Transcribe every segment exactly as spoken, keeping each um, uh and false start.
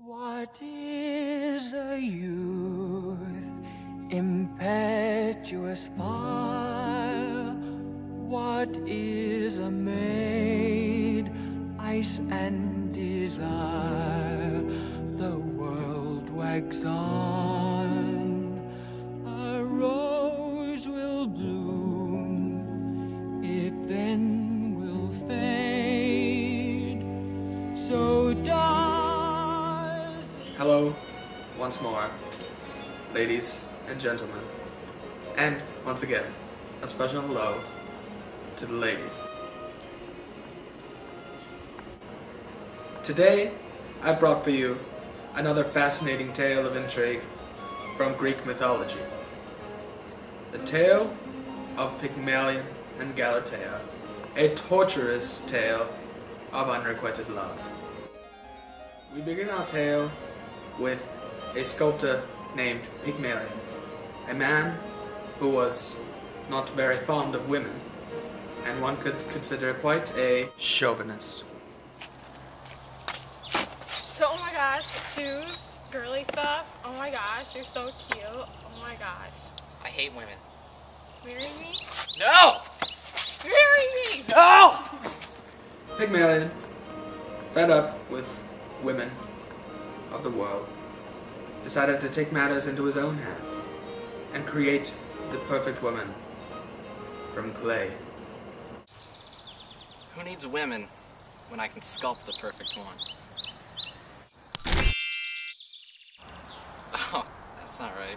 What is a youth, impetuous fire? What is a maid, ice and desire? The world wags on, a rose will bloom, it then will fade, so does. Hello, once more, ladies and gentlemen, and once again, a special hello to the ladies. Today, I brought for you another fascinating tale of intrigue from Greek mythology. The tale of Pygmalion and Galatea, a torturous tale of unrequited love. We begin our tale with a sculptor named Pygmalion, a man who was not very fond of women, and one could consider quite a chauvinist. So, oh my gosh, shoes, girly stuff, oh my gosh, you're so cute, oh my gosh. I hate women. Marry me? No! Marry me! No! Pygmalion, fed up with women of the world, decided to take matters into his own hands and create the perfect woman from clay. Who needs women when I can sculpt the perfect one? Oh, that's not right.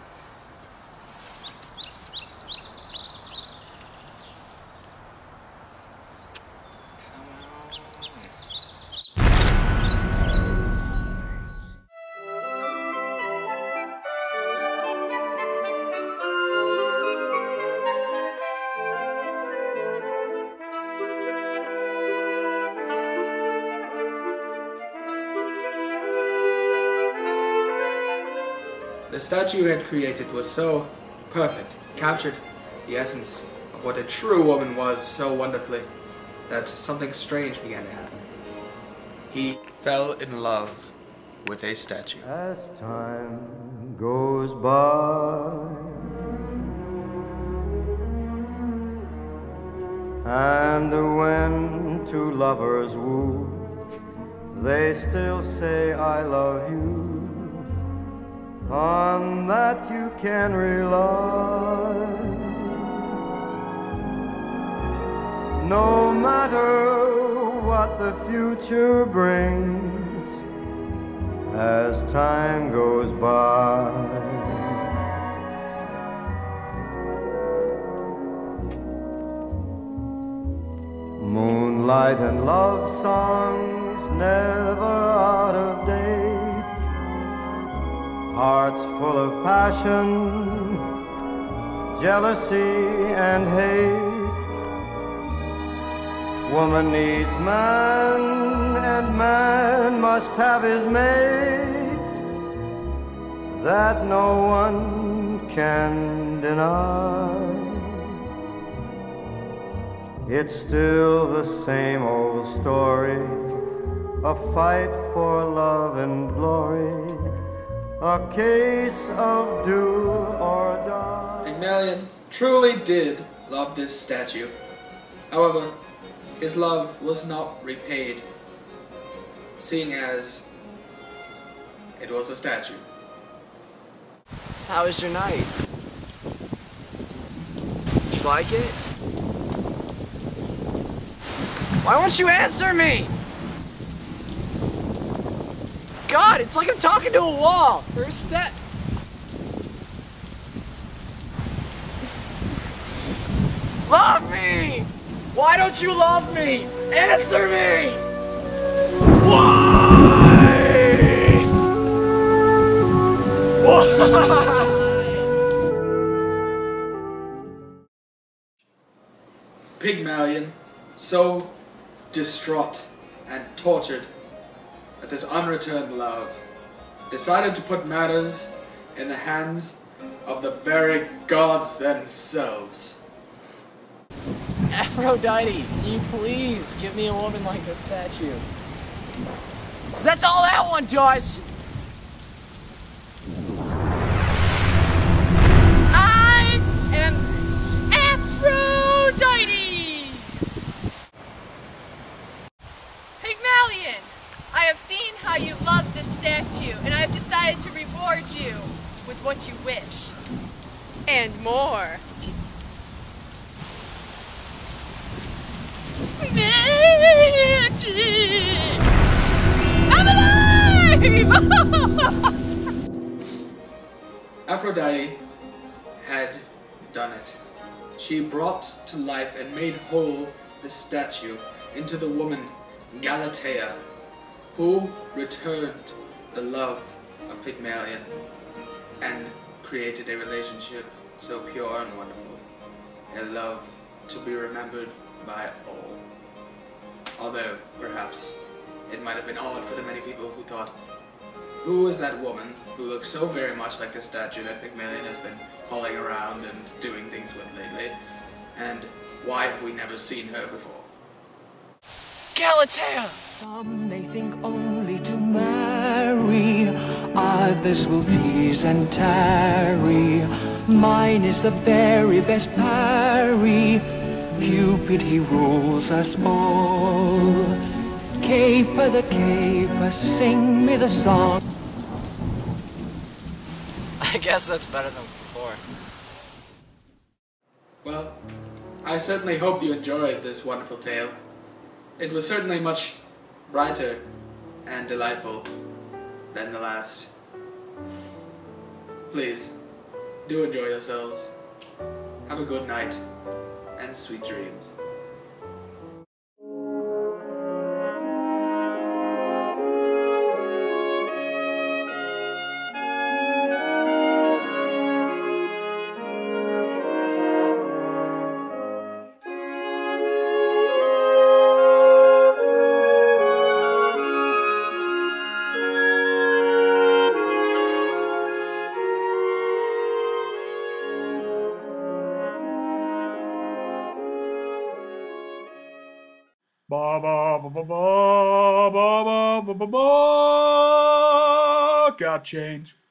The statue he had created was so perfect, captured the essence of what a true woman was so wonderfully, that something strange began to happen. He fell in love with a statue. As time goes by and when two lovers woo, they still say I love you. On that you can rely. No matter what the future brings, as time goes by. Moonlight and love songs never out of date. Hearts full of passion, jealousy and hate. Woman needs man, and man must have his mate. That no one can deny. It's still the same old story, a fight for love and glory. A case of do or die. Pygmalion truly did love this statue. However, his love was not repaid, seeing as it was a statue. So how was your night? Did you like it? Why won't you answer me? God, it's like I'm talking to a wall or a step. Love me! Why don't you love me? Answer me! Why? Why? Pygmalion, so distraught and tortured at this unreturned love, decided to put matters in the hands of the very gods themselves. Aphrodite, can you please give me a woman like this statue? 'Cause that's all that one does! have seen how you love this statue, and I have decided to reward you with what you wish. And more. Magic! I'm alive! Aphrodite had done it. She brought to life and made whole the statue into the woman Galatea, who returned the love of Pygmalion and created a relationship so pure and wonderful, a love to be remembered by all. Although, perhaps, it might have been odd for the many people who thought, who is that woman who looks so very much like the statue that Pygmalion has been hauling around and doing things with lately? And why have we never seen her before? Galatea! Some may think only to marry, others will tease and tarry. Mine is the very best parry. Cupid, he rules us all. Caper the caper, sing me the song. I guess that's better than before. Well, I certainly hope you enjoyed this wonderful tale. It was certainly much brighter and delightful than the last. Please, do enjoy yourselves. Have a good night and sweet dreams. Ba ba ba ba ba ba ba ba ba ba. Got change.